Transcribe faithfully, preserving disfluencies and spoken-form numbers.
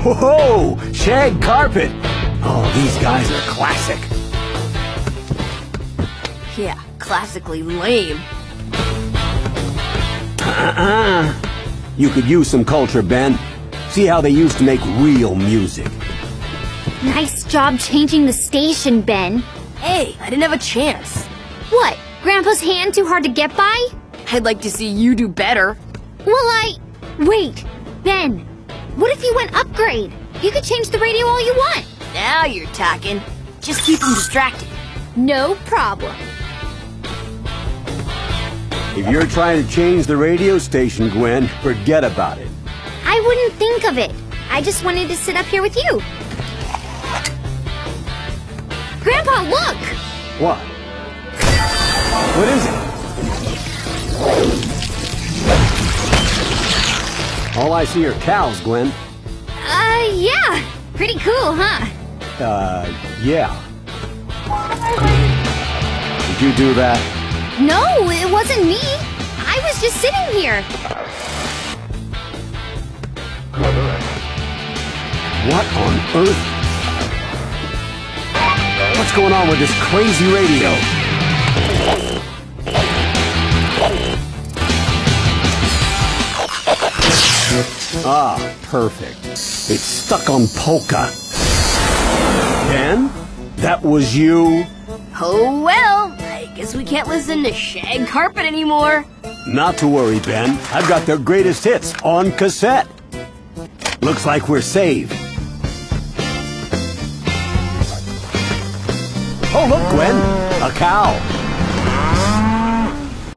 Whoa! Shag carpet! Oh, these guys are classic. Yeah, classically lame. Uh-uh. You could use some culture, Ben. See how they used to make real music. Nice job changing the station, Ben. Hey, I didn't have a chance. What? Grandpa's hand too hard to get by? I'd like to see you do better. Well, I... Wait, Ben. What if you went upgrade? You could change the radio all you want. Now you're talking. Just keep them distracted. No problem. If you're trying to change the radio station, Gwen, forget about it. I wouldn't think of it. I just wanted to sit up here with you. Grandpa, look! What? What is it? All I see are cows, Gwen. Uh, yeah. Pretty cool, huh? Uh, yeah. Did you do that? No, it wasn't me. I was just sitting here. What on earth? What's going on with this crazy radio? Ah, perfect. It's stuck on polka. Ben? That was you? Oh well, I guess we can't listen to Shag Carpet anymore. Not to worry, Ben. I've got their greatest hits on cassette. Looks like we're saved. Oh, look, Gwen. A cow.